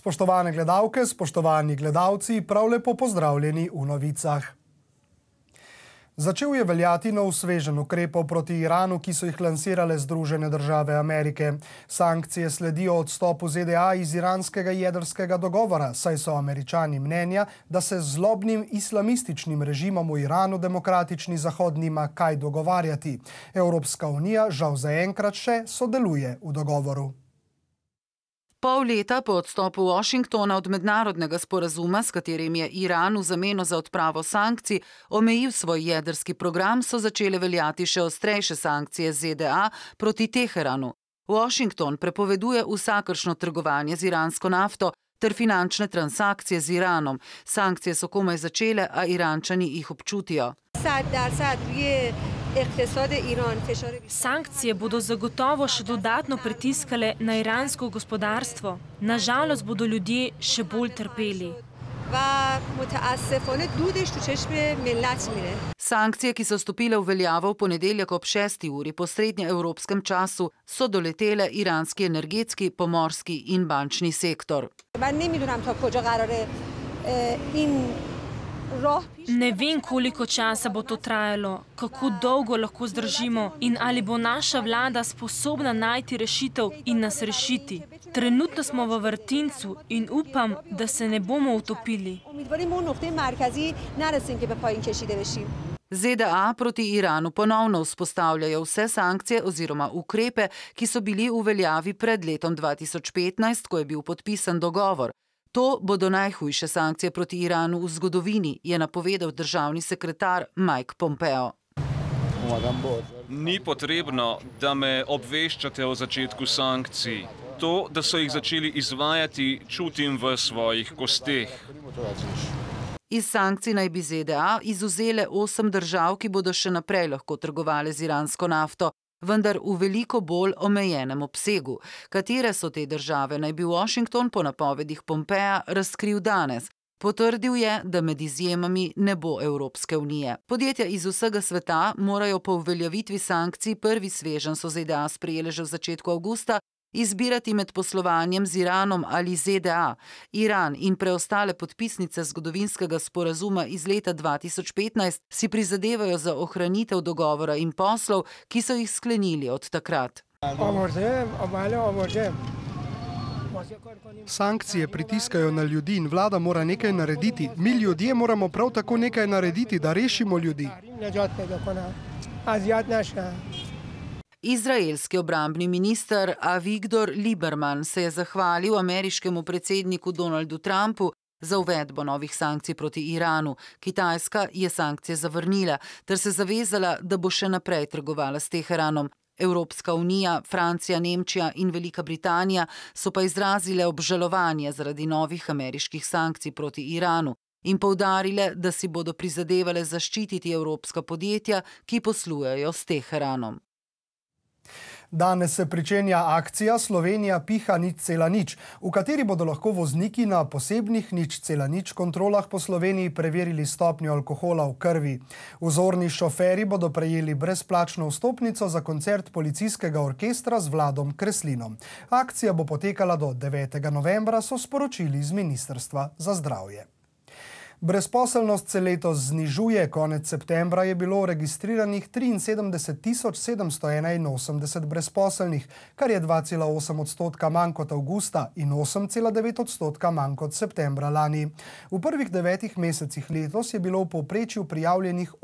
Spoštovane gledalke, spoštovani gledalci, prav lepo pozdravljeni v novicah. Začel je veljati nov sveženj ukrepov proti Iranu, ki so jih lansirale Združene države Amerike. Sankcije sledijo odstopu ZDA iz iranskega jedrskega dogovora, saj so Američani mnenja, da se z zlobnim islamističnim režimom v Iranu demokratični Zahod nima kaj dogovarjati. Evropska unija žal zaenkrat še sodeluje v dogovoru. Pol leta po odstopu Washingtona od mednarodnega sporazuma, s katerim je Iran v zameno za odpravo sankcij omejil svoj jedrski program, so začele veljati še ostrejše sankcije ZDA proti Teheranu. Washington prepoveduje vsakršno trgovanje z iransko nafto ter finančne transakcije z Iranom. Sankcije so komaj začele, a Irančani jih občutijo. Sankcije bodo zagotovo še dodatno pritiskale na iransko gospodarstvo. Nažalost bodo ljudje še bolj trpeli. Sankcije, ki so stopile v veljavo v ponedeljek ob 6. uri po srednjeevropskem času, so doletele iranski energetski, pomorski in bančni sektor. Ne vem, koliko časa bo to trajalo, kako dolgo lahko zdržimo in ali bo naša vlada sposobna najti rešitev in nas rešiti. Trenutno smo v vrtincu in upam, da se ne bomo utopili. ZDA proti Iranu ponovno vzpostavljajo vse sankcije oziroma ukrepe, ki so bili v veljavi pred letom 2015, ko je bil podpisan dogovor. To bodo najhujše sankcije proti Iranu v zgodovini, je napovedal državni sekretar Mike Pompeo. Ni potrebno, da me obveščate o začetku sankcij. To, da so jih začeli izvajati, čutim v svojih kosteh. Iz sankcij naj bi ZDA izvzele 8 držav, ki bodo še naprej lahko trgovale z iransko nafto, vendar v veliko bolj omejenem obsegu. Katere so te države, naj bi Washington po napovedih Pompea razkril danes. Potrdil je, da med izjemami ne bo Evropske unije. Podjetja iz vsega sveta morajo po uveljavitvi sankcij, prvi sveženj so ZDA sprejele že v začetku avgusta, izbirati med poslovanjem z Iranom ali ZDA. Iran in preostale podpisnice zgodovinskega sporazuma iz leta 2015 si prizadevajo za ohranitev dogovora in poslov, ki so jih sklenili od takrat. Sankcije pritiskajo na ljudi in vlada mora nekaj narediti. Mi ljudje moramo prav tako nekaj narediti, da rešimo ljudi. Izraelski obrambni minister Avigdor Lieberman se je zahvalil ameriškemu predsedniku Donaldu Trumpu za uvedbo novih sankcij proti Iranu. Kitajska je sankcije zavrnila ter se zavezala, da bo še naprej trgovala s Teheranom. Evropska unija, Francija, Nemčija in Velika Britanija so pa izrazile obžalovanje zaradi novih ameriških sankcij proti Iranu in poudarile, da si bodo prizadevale zaščititi evropska podjetja, ki poslujejo s Teheranom. Danes se pričenja akcija Slovenija piha 0,0, v kateri bodo lahko vozniki na posebnih 0,0 kontrolah po Sloveniji preverili stopnjo alkohola v krvi. Vzorni šoferji bodo prejeli brezplačno vstopnico za koncert policijskega orkestra z Vladom Kreslinom. Akcija bo potekala do 9. novembra, so sporočili iz Ministrstva za zdravje. Brezposelnost se letos znižuje. Konec septembra je bilo registriranih 73.781 brezposelnih, kar je 2,8% manj kot avgusta in 8,9% manj kot septembra lani. V prvih 9 mesecih letos je bilo v povprečju prijavljenih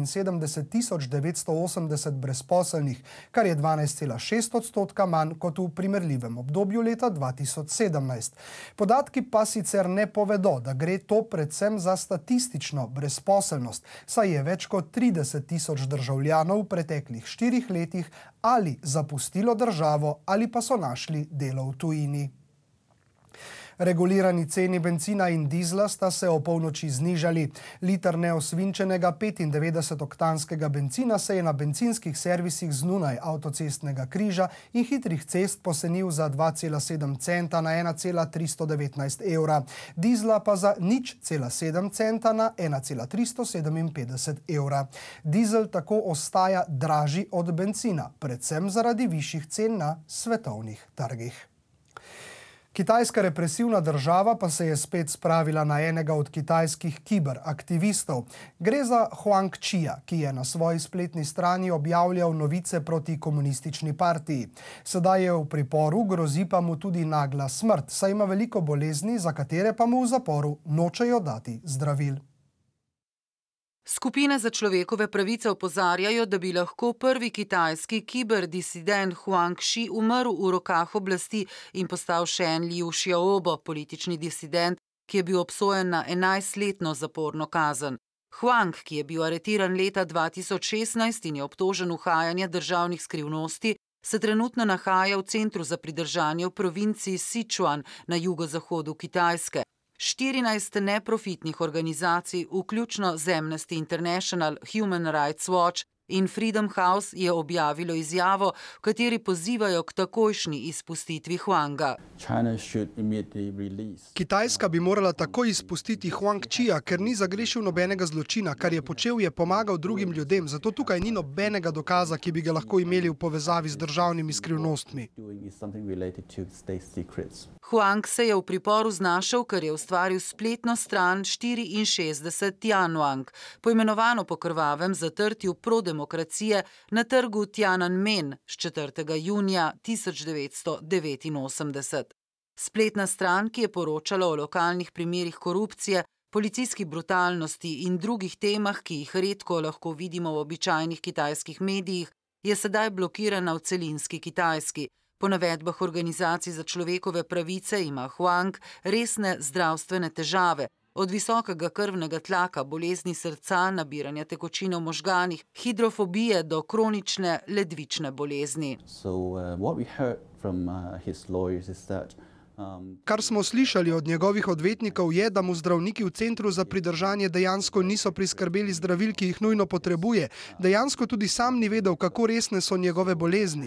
78.980 brezposelnih, kar je 12,6% manj kot v primerljivem obdobju leta 2017. Podatki pa sicer ne povedo, da gre to predvsem za statistično brezposelnost, saj je več kot 30.000 državljanov v preteklih 4 letih ali zapustilo državo ali pa so našli delo v tujini. Regulirani ceni bencina in dizla sta se o polnoči znižali. Liter neosvinčenega 95-oktanskega bencina se je na bencinskih servisih zunaj avtocestnega križa in hitrih cest pocenil za 2,7 centa na 1,319 evra, dizla pa za 0,7 centa na 1,357 evra. Dizel tako ostaja dražji od bencina, predvsem zaradi višjih cen na svetovnih trgih. Kitajska represivna država pa se je spet spravila na enega od kitajskih kiberaktivistov. Gre za Huang Chia, ki je na svoji spletni strani objavljal novice proti komunistični partiji. Sedaj je v priporu, grozi pa mu tudi nagla smrt, saj ima veliko bolezni, za katere pa mu v zaporu nočejo dati zdravil. Skupine za človekove pravice opozarjajo, da bi lahko prvi kitajski kiberdisident Huang Shi umrl v rokah oblasti in postal še en Liu Xiaobo, politični disident, ki je bil obsojen na 11-letno zaporno kazen. Huang, ki je bil aretiran leta 2016 in je obtožen uhajanja državnih skrivnosti, se trenutno nahaja v centru za pridržanje v provinciji Sichuan na jugozahodu Kitajske. 14 neprofitnih organizacij, vključno z Amnesty International, Human Rights Watch in Freedom House, je objavilo izjavo, v kateri pozivajo k takojšnji izpustitvi Huanga. Kitajska bi morala takoj izpustiti Huang Chia, ker ni zagrešil nobenega zločina. Kar je počel, je pomagal drugim ljudem, zato tukaj ni nobenega dokaza, ki bi ga lahko imeli v povezavi z državnimi skrivnostmi. Huang se je v priporu znašel, ker je ustvaril spletno stran 64 Tianwang, poimenovano po krvavem zatrtju prodemokracije na trgu Tiananmen z 4. junija 1989. Spletna stran, ki je poročala o lokalnih primerih korupcije, policijski brutalnosti in drugih temah, ki jih redko lahko vidimo v običajnih kitajskih medijih, je sedaj blokirana v celinski Kitajski. Po navedbah organizacij za človekove pravice ima Huang resne zdravstvene težave, od visokega krvnega tlaka, bolezni srca, nabiranja tekočine v možganih, hidrofobije do kronične ledvične bolezni. Kar smo slišali od njegovih odvetnikov je, da mu zdravniki v centru za pridržanje dejansko niso priskrbeli zdravil, ki jih nujno potrebuje. Dejansko tudi sam ni vedel, kako resne so njegove bolezni.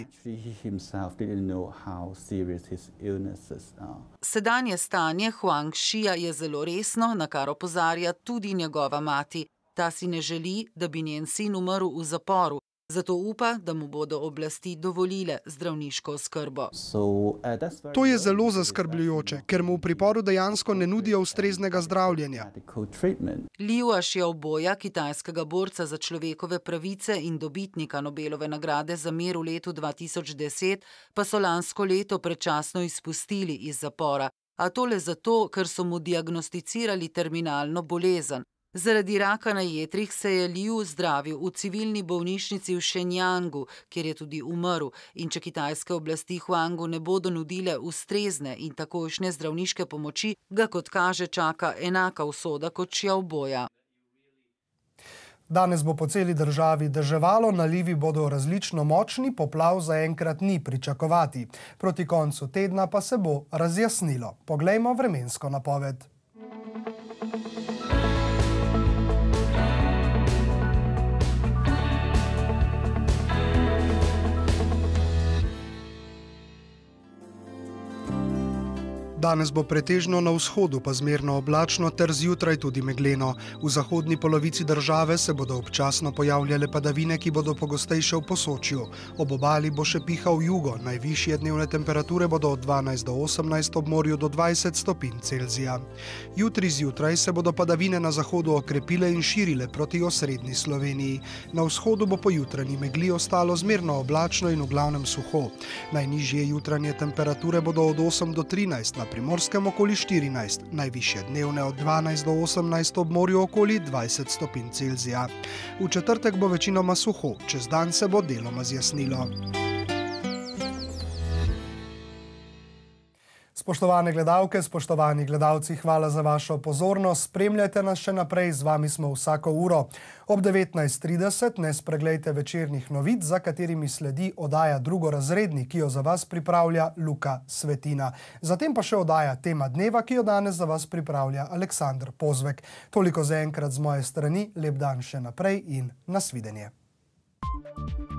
Sedanje stanje Huang Shija je zelo resno, na kar opozarja tudi njegova mati. Ta si ne želi, da bi njen sin umrl v zaporu. Zato upa, da mu bodo oblasti dovolile zdravniško oskrbo. To je zelo zaskrbljujoče, ker mu v priporu dejansko ne nudijo ustreznega zdravljenja. Liu Xiaoboja, kitajskega borca za človekove pravice in dobitnika Nobelove nagrade za mir v letu 2010, pa so lansko leto predčasno izpustili iz zapora, a to le zato, ker so mu diagnosticirali terminalno bolezen. Zaradi raka na jetrih se je Liu zdravil v civilni bolnišnici v Shenyangu, kjer je tudi umrl, in če kitajske oblasti Huangu ne bodo nudile ustrezne in takojšnje zdravniške pomoči, ga kot kaže čaka enaka usoda kot Xiaoboja. Danes bo po celi državi deževalo, nalivi bodo različno močni, poplav zaenkrat ni pričakovati. Proti koncu tedna pa se bo razjasnilo. Poglejmo vremensko napoved. Danes bo pretežno na vzhodu pa zmerno oblačno ter zjutraj tudi megleno. V zahodni polovici države se bodo občasno pojavljale padavine, ki bodo pogostejše v Posočju. Ob obali bo še pihal jugo, najvišje dnevne temperature bodo od 12 do 18, ob morju do 20 stopinj Celzija. Jutri zjutraj se bodo padavine na zahodu okrepile in širile proti osrednji Sloveniji. Na vzhodu bo po jutranji megli ostalo zmerno oblačno in v glavnem suho. Najnižje jutranje temperature bodo od 8 do 13, na Primorskem okoli 14, najvišje dnevne od 12 do 18, ob morju okoli 20 stopinj Celzija. V četrtek bo večinoma suho, čez dan se bo deloma zjasnilo. Spoštovane gledalke, spoštovani gledalci, hvala za vašo pozornost. Spremljajte nas še naprej, z vami smo vsako uro. Ob 19:30 ne spreglejte večernih novic, za katerimi sledi oddaja Drugorazredni, ki jo za vas pripravlja Luka Svetina. Zatem pa še oddaja Tema dneva, ki jo danes za vas pripravlja Aleksandr Pozvek. Toliko zaenkrat z moje strani, lep dan še naprej in nasvidenje.